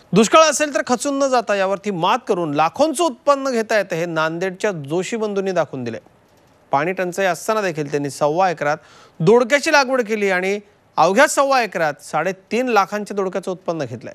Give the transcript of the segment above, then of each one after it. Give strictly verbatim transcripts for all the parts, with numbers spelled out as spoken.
दुष्काळ असेल तर खचून न जाता यावरती मात करून लाखोंचं उत्पन्न घेता येतं हे नांदेडच्या जोशी बंधूंनी दाखवून दिले। पाणी टंचाई असताना देखील त्यांनी सव्वा एकरात दोडक्याची लागवड केली आणि अवघ्या सव्वा एकरात साडेतीन लाखांच्या दोडक्याचं उत्पन्न घेतलंय।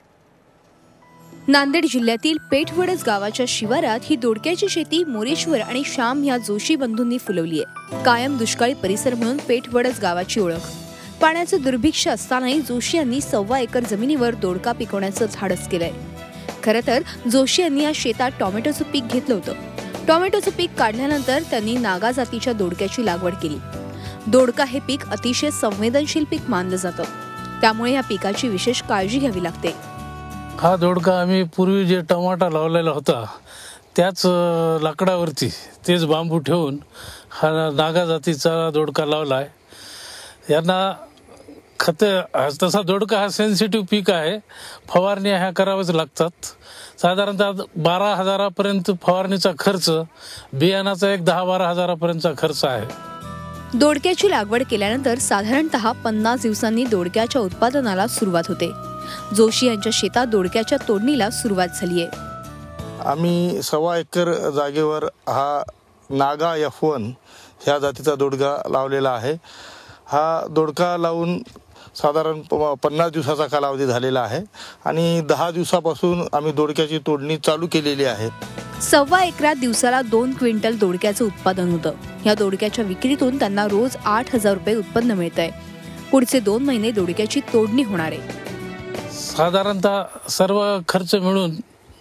नांदेड जिल्ह्यातील पेठवडस गावाच्या शिवारात ही दोडक्याची शेती मोरेश्वर आणि श्याम या जोशी बंधूंनी फुलवली आहे। कायम दुष्काळी परिसर म्हणून पेठवडस गावाची ओळख। पाण्याचं दुर्भिक्ष असतानाही जोशी यांनी सव्वा एकर जमिनीवर दोडका पिकवण्याचं धाडस केलंय। खरं तर जोशी यांनी या शेतात टोमॅटोचं पीक घेतलं होतं। टोमॅटोचं पीक काढल्यानंतर त्यांनी नागा जातीच्या दोडक्याची लागवड केली। दोडका हे पीक अतिशय संवेदनशील पीक मानलं जातं, त्यामुळे या पिकाची विशेष काळजी घ्यावी लागते। हा दोडका आम्ही पूर्वी जे टमाटा लावलेला होता त्याच लाकडावरती तेच बांबू ठेवून हा नागा जातीचा दोडका लावलाय। यांना खत तसा दोडका हा सेन्सिटिव्ह पीक आहे, फवारणी ह्या करावंच लागतात। साधारणतः बारा हजारापर्यंत फवारणीचा खर्च, बियाणाचा एक दहा बारा हजारापर्यंतचा खर्च आहे। दोडक्याची लागवड केल्यानंतर साधारणतः पन्नास दिवसांनी दोडक्याच्या उत्पादनाला सुरुवात होते। जोशी यांच्या शेतात दोडक्याच्या तोडणीला सुरुवात झाली आहे। आम्ही सव्वा एकर जागेवर हा नागा एफ वन ह्या जातीचा दोडका लावलेला आहे। हा दोडका लावून साधारण पन्नास दिवसाचा कालावधी झालेला आहे आणि दहा दिवसापासून आम्ही दोडक्याची तोडणी चालू केलेली आहे। सव्वा एकरात दिवसाला दोन क्विंटल दोडक्याचं उत्पादन होतं। या दोडक्याच्या विक्रीतून त्यांना रोज आठ हजार रुपये उत्पन्न मिळतंय। पुढचे दोन महिने दोडक्याची तोडणी होणार आहे। साधारणतः सर्व खर्च मिळून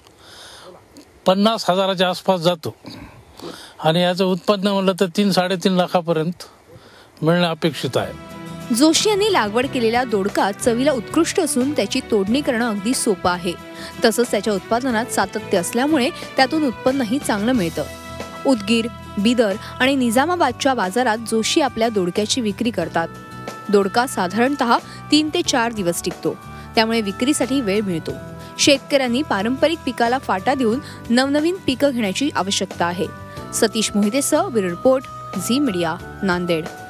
पन्नास हजाराच्या आसपास जातो आणि याचं उत्पन्न म्हणलं तर तीन साडेतीन लाखापर्यंत मिळणं अपेक्षित आहे। जोशी यांनी लागवड केलेला दोडका चवीला उत्कृष्ट असून त्याची तोडणी करणं अगदी सोपं आहे। तसंच त्याच्या उत्पादनात सातत्य असल्यामुळे त्यातून उत्पन्नही चांगलं मिळतं। उदगीर, बिदर आणि निजामाबादच्या बाजारात जोशी आपल्या दोडक्याची विक्री करतात। दोडका साधारणतः तीन ते चार दिवस टिकतो, त्यामुळे विक्रीसाठी वेळ मिळतो। शेतकऱ्यांनी पारंपरिक पिकाला फाटा देऊन नवनवीन पिकं घेण्याची आवश्यकता आहे। सतीश मोहितेसह bureau report, Zee media, Nanded.